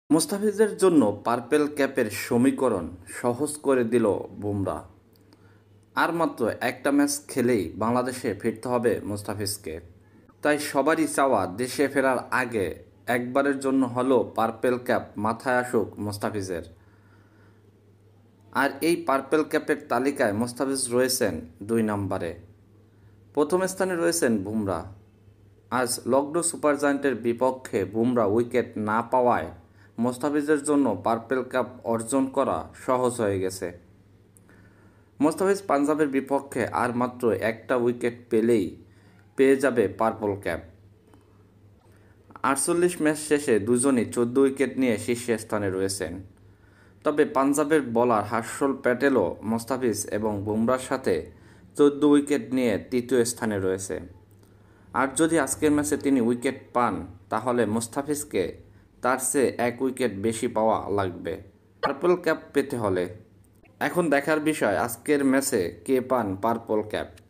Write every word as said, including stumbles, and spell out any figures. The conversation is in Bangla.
মুস্তাফিজের জন্য পার্পেল ক্যাপের সমীকরণ সহজ করে দিল বুমরা। আর মাত্র একটা ম্যাচ খেলেই বাংলাদেশে ফিরতে হবে মুস্তাফিজকে। তাই সবারই চাওয়া দেশে ফেরার আগে একবারের জন্য হলেও পার্পেল ক্যাপ মাথায় আসুক মুস্তাফিজের। আর এই পার্পেল ক্যাপের তালিকায় মুস্তাফিজ রয়েছেন দুই নম্বরে। প্রথম স্থানে রয়েছেন বুমরা। আজ লখনৌ সুপার জায়ান্টের বিপক্ষে বুমরা উইকেট না পাওয়ায় মুস্তাফিজের জন্য পার্পেল কাপ অর্জন করা সহজ হয়ে গেছে। মুস্তাফিজ পাঞ্জাবের বিপক্ষে আর মাত্র একটা উইকেট পেলেই পেয়ে যাবে পার্পল ক্যাপ। আটচল্লিশ ম্যাচ শেষে দুজনই চোদ্দ উইকেট নিয়ে শীর্ষস্থানে রয়েছেন। তবে পাঞ্জাবের বোলার হার্ষল প্যাটেলও মুস্তাফিজ এবং বুমরার সাথে চোদ্দ উইকেট নিয়ে তৃতীয় স্থানে রয়েছে। আর যদি আজকের ম্যাচে তিনি উইকেট পান তাহলে মুস্তাফিজকে তার চেয়ে এক উইকেট বেশি পাওয়া লাগবে পার্পল ক্যাপ পেতে হলে। এখন দেখার বিষয় আজকের ম্যাচে কে পান পার্পল ক্যাপ।